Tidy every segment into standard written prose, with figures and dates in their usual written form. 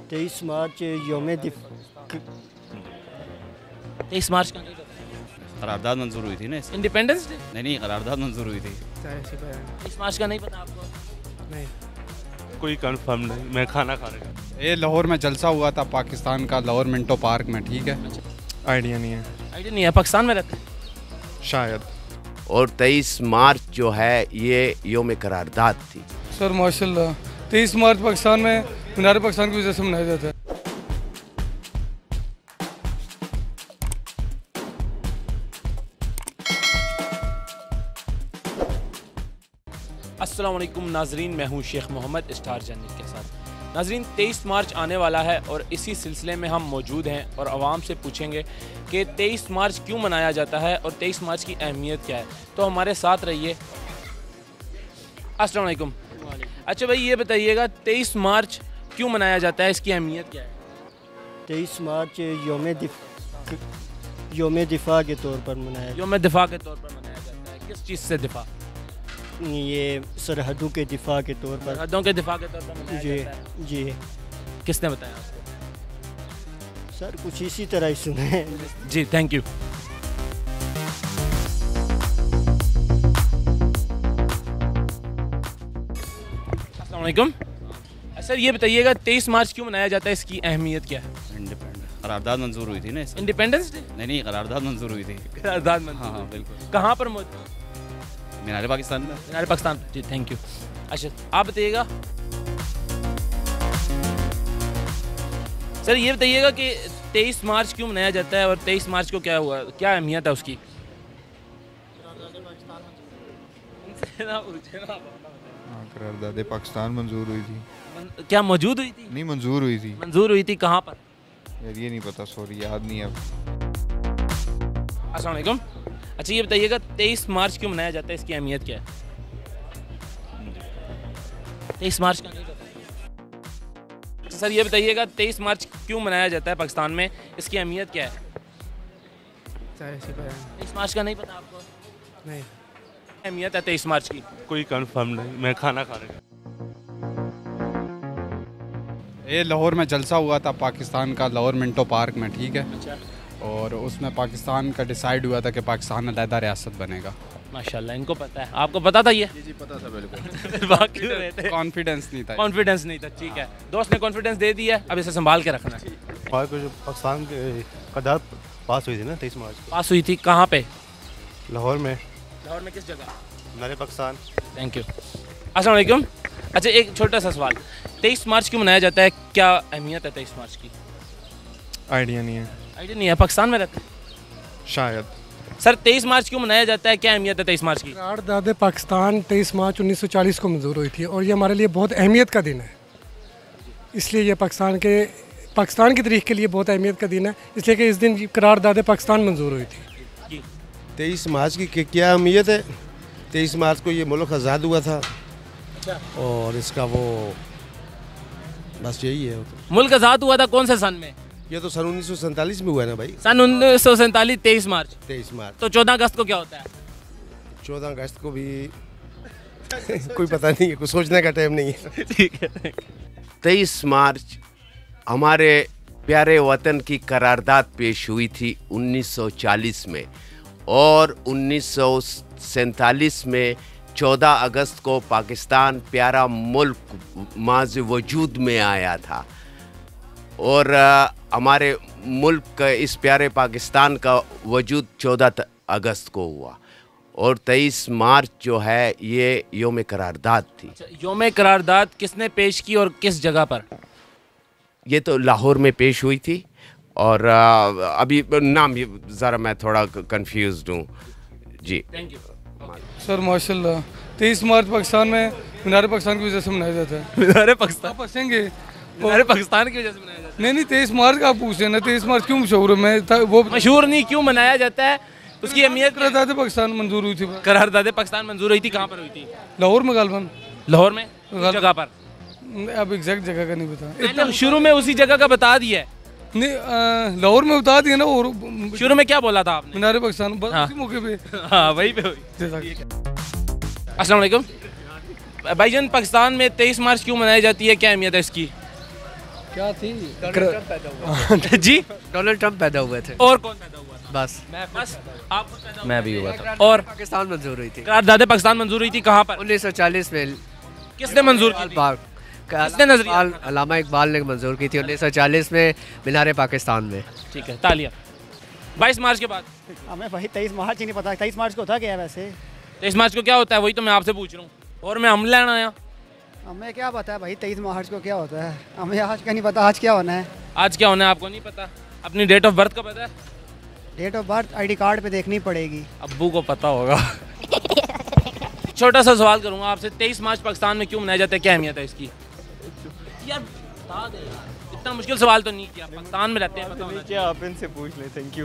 23 मार्च योम 23 मार्च का करारदाद मंजूर हुई थी ना इंडिपेंडेंस डे। नहीं करारदाद मंजूर हुई थी। 23 मार्च का नहीं पता आपको? नहीं, कोई कंफर्म नहीं। मैं खाना खा रहा हूँ। ये लाहौर में जलसा हुआ था पाकिस्तान का, लाहौर मिंटो पार्क में। ठीक है, आइडिया नहीं है। आइडिया नहीं है। पाकिस्तान में रहते हैं शायद। और 23 मार्च जो है ये योम करारदाद थी। सर माशाल्लाह 23 मार्च पाकिस्तान में मीनार पाकिस्तान की वजह से मनाया जाता है। अस्सलाम वालेकुम नाजरीन, मैं हूं शेख मोहम्मद स्टार जर्नल के साथ। नाजरीन, 23 मार्च आने वाला है और इसी सिलसिले में हम मौजूद हैं और आवाम से पूछेंगे कि 23 मार्च क्यों मनाया जाता है और 23 मार्च की अहमियत क्या है। तो हमारे साथ रहिए। अस्सलाम वालेकुम। अच्छा भाई, ये बताइएगा 23 मार्च क्यों मनाया जाता है, इसकी अहमियत क्या है? 23 मार्च योम दिफा के तौर पर मनाया योम दिफा के तौर पर मनाया जाता है। किस चीज़ से दिफा? ये सरहदों के दिफा के तौर पर। सरहदों के दिफा के तौर पर मनाया जी जाता है। जी। किसने बताया आपको? सर कुछ इसी तरह ही सुना है। जी, थैंक यू। अस्सलाम वालेकुम। सर ये बताइएगा 23 मार्च क्यों मनाया जाता है, इसकी अहमियत क्या है? करारदाद मंजूर हुई थी ना इंडिपेंडेंस डे। नहीं करारदाद मंजूर हुई थी। करारदाद मंजूर। हाँ बिल्कुल। कहाँ पर मौजूद? मीनार पाकिस्तान में। मीनार पाकिस्तान। जी, थैंक यू। अच्छा, आप बताइएगा सर, ये बताइएगा कि 23 मार्च क्यों मनाया जाता है और 23 मार्च को क्या हुआ, क्या अहमियत है उसकी? करारदाद पाकिस्तान मंजूर हुई थी। क्या मौजूद हुई थी? नहीं मंजूर हुई थी। मंजूर हुई थी कहाँ पर? यार ये नहीं पता, सॉरी याद नहीं है अब। अस्सलाम वालेकुम। अच्छा ये बताइएगा 23 मार्च क्यों मनाया जाता है, इसकी अहमियत क्या है? 23 मार्च का नहीं पता। सर ये बताइएगा 23 मार्च क्यों मनाया जाता है पाकिस्तान में, इसकी अहमियत क्या है? 23 मार्च का नहीं पता आपको? नहीं, अहमियत है 23 मार्च की। कोई कंफर्म नहीं। मैं खाना खा रहा हूँ। ये लाहौर में जलसा हुआ था पाकिस्तान का, लाहौर मिंटो पार्क में। ठीक है, अच्छा। और उसमें पाकिस्तान का डिसाइड हुआ था कि पाकिस्तान अलहदा रियासत बनेगा। माशाल्लाह, इनको पता है। आपको पता था ये? जी पता था बिल्कुल। बाकी तो रहते कॉन्फिडेंस नहीं था। कॉन्फिडेंस नहीं था। ठीक है, दोस्त ने कॉन्फिडेंस दे दिया है, अब इसे संभाल के रखना है। पाकिस्तान के करारदाद पास हुई थी ना 23 मार्च को। पास हुई थी कहाँ पे? लाहौर में। लाहौर में किस जगह? मीनार पाकिस्तान। Thank you. अस्सलाम वालेकुम। अच्छा एक छोटा सा सवाल, 23 मार्च क्यों मनाया जाता है, क्या अहमियत है 23 मार्च की? आइडिया नहीं है। आइडिया नहीं है। पाकिस्तान में रहते हैं शायद। सर 23 मार्च क्यों मनाया जाता है, क्या अहमियत है 23 मार्च की? करारदाद पाकिस्तान 23 मार्च 1940 को मंजूर हुई थी और ये हमारे लिए बहुत अहमियत का दिन है। इसलिए ये पाकिस्तान की तारीख के लिए बहुत अहमियत का दिन है, इसलिए कि इस दिन करारदाद पाकिस्तान मंजूर हुई थी। 23 मार्च की क्या अहमियत है? 23 मार्च को ये मुल्क आज़ाद हुआ था। और इसका वो बस यही है। मुल्क आज़ाद हुआ था कौन से सन में? ये तो सन 1947 में हुआ है ना भाई। सन 1947, 23 मार्च। 23 मार्च। तो 14 अगस्त को क्या होता है? 14 अगस्त को भी कोई पता नहीं है, कुछ सोचने का टाइम नहीं है। ठीक है। 23 मार्च हमारे प्यारे वतन की करारदाद पेश हुई थी 1940 में, और 1947 में 14 अगस्त को पाकिस्तान प्यारा मुल्क माज़ वजूद में आया था। और हमारे मुल्क का, इस प्यारे पाकिस्तान का वजूद 14 अगस्त को हुआ। और 23 मार्च जो है ये योम करारदाद थी। योम करारदाद किसने पेश की और किस जगह पर? ये तो लाहौर में पेश हुई थी, और अभी नाम ज़रा मैं थोड़ा कंफ्यूज्ड हूँ जी। Thank you. सर माशाल्लाह 23 मार्च पाकिस्तान में मीनार पाकिस्तान की वजह से मनाया जाता है। मीनार पाकिस्तान? आप हंसेंगे। मीनार पाकिस्तान की वजह से मनाया जाता है? नहीं 23 मार्च का आप पूछ रहे हैं ना, 23 मार्च क्यों मशहूर है? मैं वो मशहूर नहीं, क्यों मनाया जाता है उसकी अहमियत? करारदाद पाकिस्तान मंजूर हुई थी। करारदाद पाकिस्तान मंजूर हुई थी, कहाँ पर हुई थी? लाहौर में गालबन। लाहौर में किस जगह पर? अब एग्जैक्ट जगह का नहीं पता। मैंने शुरू में उसी जगह का बता दिया है। नहीं लाहौर में बता दिया ना। और शुरू में क्या बोला था आपने? मीनार पाकिस्तान, बस हाँ। उसी मौके पे। हाँ वही पे हुई। अस्सलाम वालेकुम भाईजान, पाकिस्तान में 23 मार्च क्यों मनाई जाती है, क्या अहमियत है इसकी? क्या थी? जी, डोनाल्ड ट्रंप पैदा हुए थे। और कौन पैदा हुआ था? बस बस आप पैदा मैं भी हुआ था। और पाकिस्तान मंजूर हुई थी करारदाद पाकिस्तान मंजूर हुई थी कहाँ पर? 1940 में। किसने मंजूर की थी? किसने नजरिया? अल्लामा इकबाल ने मंजूर की थी 1940 में मीनार पाकिस्तान में। ठीक है, तालियां। 22 मार्च के बाद हमें भाई 23 मार्च ही नहीं पता। 23 मार्च को होता क्या है वैसे? 23 मार्च को क्या होता है वही तो मैं आपसे पूछ रहा हूँ। और मैं हम लेना आया, हमें क्या पता है भाई 23 मार्च को क्या होता है? हमें आज का नहीं पता आज क्या होना है। आज क्या होना है आपको नहीं पता? अपनी डेट ऑफ बर्थ का पता है? Date of birth ID card पे देखनी पड़ेगी। अब्बू को पता होगा। छोटा सा सवाल करूंगा आपसे, 23 मार्च पाकिस्तान में क्यों मनाया जाता है, क्या अहमियत है इसकी? यार बता दे यार, इतना मुश्किल सवाल तो नहीं किया, पाकिस्तान में रहते हैं पता होना चाहिए। आप इनसे पूछ ले। Thank you.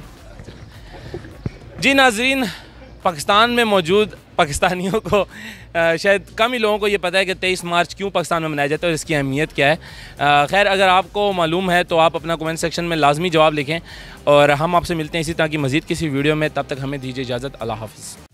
जी नाजरीन, पाकिस्तान में मौजूद पाकिस्तानियों को शायद कम ही लोगों को ये पता है कि 23 मार्च क्यों पाकिस्तान में मनाया जाता है और इसकी अहमियत क्या है। खैर अगर आपको मालूम है तो आप अपना कमेंट सेक्शन में लाजमी जवाब लिखें और हम आपसे मिलते हैं इसी तरह की मज़ीद किसी वीडियो में। तब तक हमें दीजिए इजाज़त। अल्लाह हाफ़िज़।